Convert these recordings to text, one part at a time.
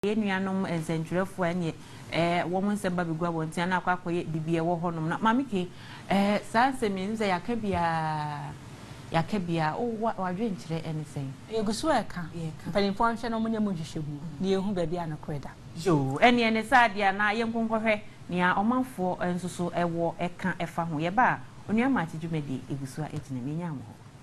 Yenuanom ensentwerefo anye woman semba bigwa wontia na akwa koye bibie wo honom na mamike sanse minze yakabia o wadwe nkyere enisen yegusu eka mpanimfo anhwe no munya mudwehwebu na yehu baabi anakreda jo ene sadia na yenkonkohwe nia omanfo ensoso ewo eka efa ho yeba onuama atidwumedi egusu a etina menyamo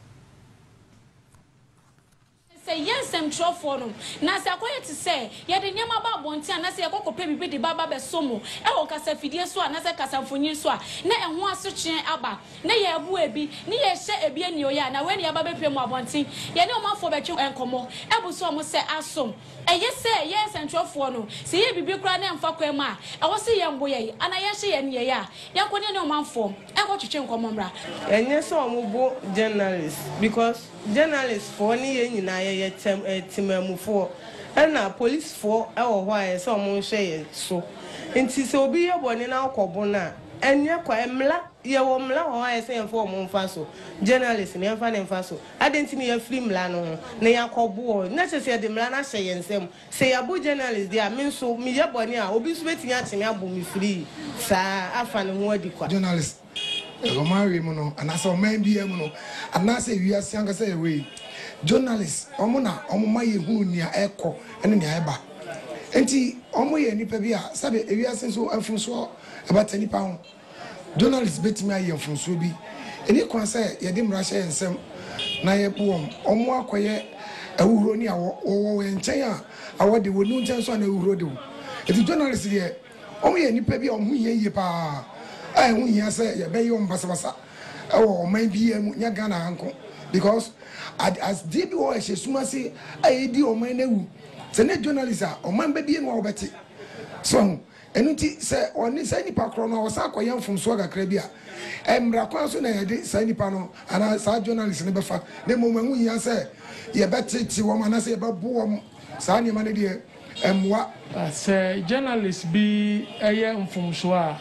yensem trofo no na se akoye te se ye de nyama ba bonti na se yekokope bibi de baba be somo e wo kasa fidie so na se kasa mfonyin so na eho asotwe aba na ye abu ebi ni ye hye ebi ani oya na we ne aba be pem abonti ye ne omafo be twe enkomo ebu so mo se asom eye se yensem trofo no se ye bibi kra na emfa kwam a e wo se ye mbo ye ana ye hye ye ne ye ya ye kone ne omafo e ko twetwe enkomo mra enye so omubo journalist because journalists for ni ye nyina ye timamufo na police for e wo ho aye so mo hwe ye so enti se obi ye bone na akobo na enye kwa emla ye wo mla ho aye se yemfo mo mfa so journalist ne mfa ne mfa so adenti ne ye free mla no na yakobo na se de mla na hye yensem se ya bo journalist dia me so me ye bone a obi so betinya ateme abo me free sa afa ne ho adi kwa journalist Romari mono anasa omembi mono anasa wiase ankasa ewe journalist omuna omuma yehu nia eko ene nia eba enti omo ye nipa bi a sabe wiase so afunso eba nipa ho journalist betimi aye afunso bi eni kwansa ye de mra hye ensem na ye boom omo akoye awuro ni awo enchen a awode wonu nchen so na awuro de wo enti journalist ye omo ye nipa bi omo ye pa I won here say ya be yom basabasa oh man bi em nya Ghana anko because as did wo ehye suma say I di o man na wu se ne journalist a o man be bi no obeti so enuti se oni say nipa kro no o sa akoyam fom so agakra bi a emra kwa so na ye de say nipa no ana sa journalist ne be fa ne mo man won here say ye betiti wo man na say be bo wo sa ni man de emwa say journalist bi eye mfom so a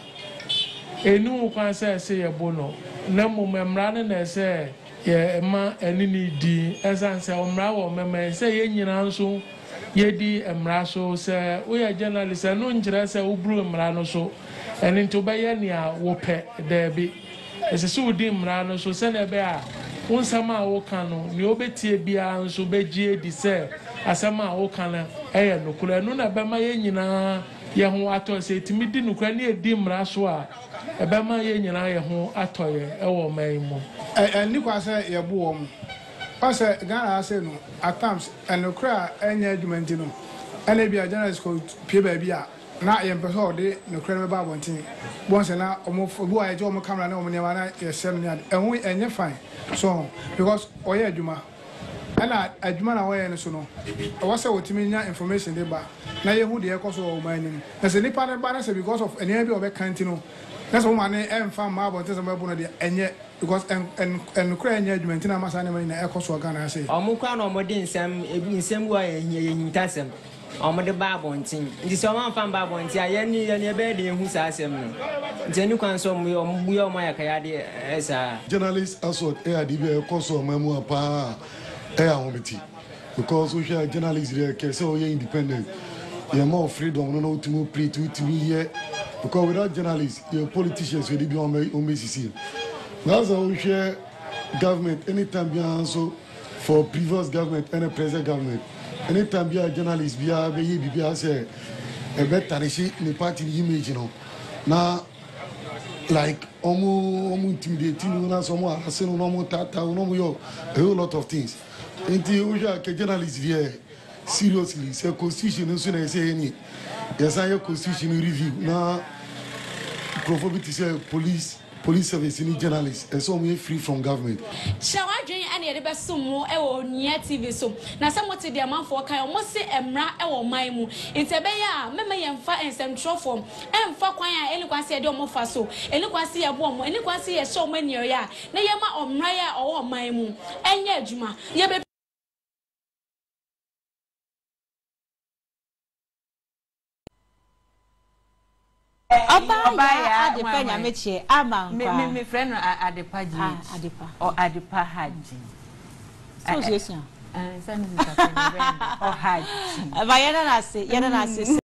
enu kwa se ye bono na momemra ne na se ye ma enini di esanse omra wo meme se ye nyina nso ye di emra so se wo ye journalist no njira se wo bru emra no so eni to be ye ne a wo pe da bi ese se wo di emra no so se na be a wonsama wo kan no ne obetie bia nso begie di se asama wo kan na eye nokura enu na be ma ye nyina ye ho ato se timi di nokura ne di emra so a ebema ye nyina ye ho atoye ewo man mu ni kwa se ye bo wo mu o se Ghana se no at times enokra enya adwumenti no ene bia journalist ko pie ba bia na ye mpeso ode nokra me ba bontin bon se na omo bo aye jo mo camera na omo ne ma na ye se no ne ehu enye fine so because oye adwuma ana adwuma na woye no so no o se wotimi nya information de ba na ye hu de ekoso o man nim na se nipa ne ba na se because of ene bia obe kanti no that's why man emfa ma bonte se mabo no de enye because en kura enye adwumenti na masa ne man na ekoso Ghana say omo kwa na omo de nsem ebi nsem wa ye hintasem omo de ba bontin ndi se omo amfa ba bontin aye ni ye be de hu sa asem no nti kwan so omo bu ye omo yakaya de esa journalist asot adb ekoso mamu apa ahometi because we share journalists there can say we independent you more freedom no to play to here because without journalists your politicians will be on MCC. That's how we share government anytime be also for previous government and the present government anytime be a journalist be a say a better the party image you know now like almost intimidating na someone asking no tata no yo a whole lot of things until we share journalists here seriously say constitution so na say any yes I constitution review na prophet say police service in journalists and so we free from government shawa dwen ane de besumo e wo nia tv so na samote de amanfo kan o mo se emra e wo man mu ntebe ya mema ye mfa ensem trofom emfa kwan a eni kwase de o mo fa so eni kwase ye bo mo eni kwase ye show mani ya na ye ma omra ya o wo man mu enye adwuma ye be Oba ya adepa nyameche ama nkwa me friend adepa ji adepa or adepa haji so Send me that. Oh, hi. But you're not say.